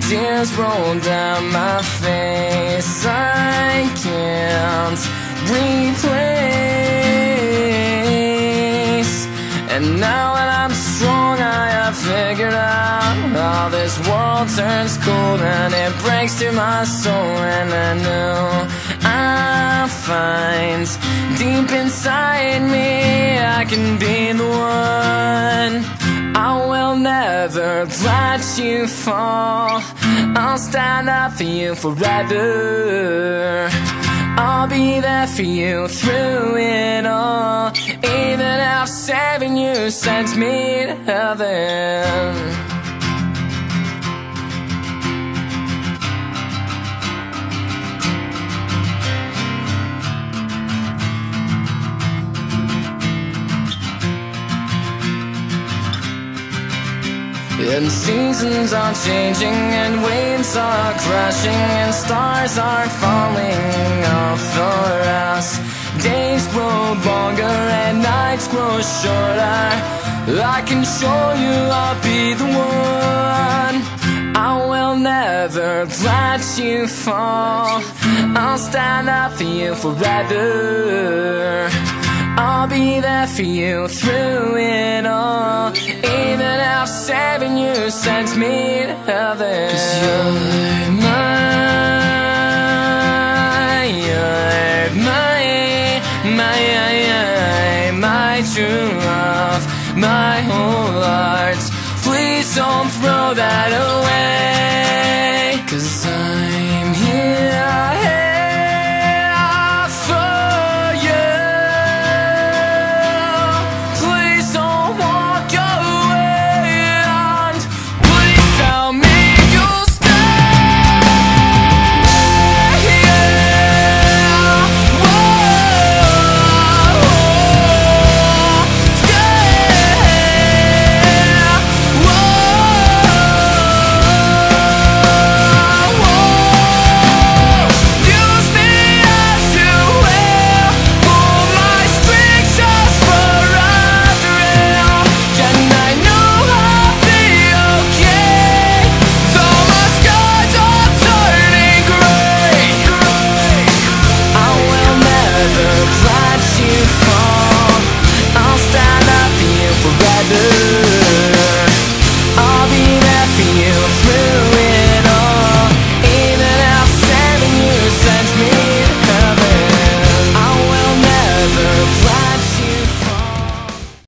tears roll down my face. I can't replace. And now that I'm strong, I have figured out how this world turns cold and it breaks through my soul. And I know I find deep inside me I can be the one. I will never let you fall. I'll stand up for you forever. I'll be there for you through it all, even if saving you sends me to heaven. And seasons are changing, and waves are crashing, and stars are falling off for us. Days grow longer and nights grow shorter. I can show you I'll be the one. I will never let you fall. I'll stand up for you forever. I'll be there for you through it all, even if saving you sends me to heaven. 'Cause you're my true love, my whole heart. Please don't throw that away.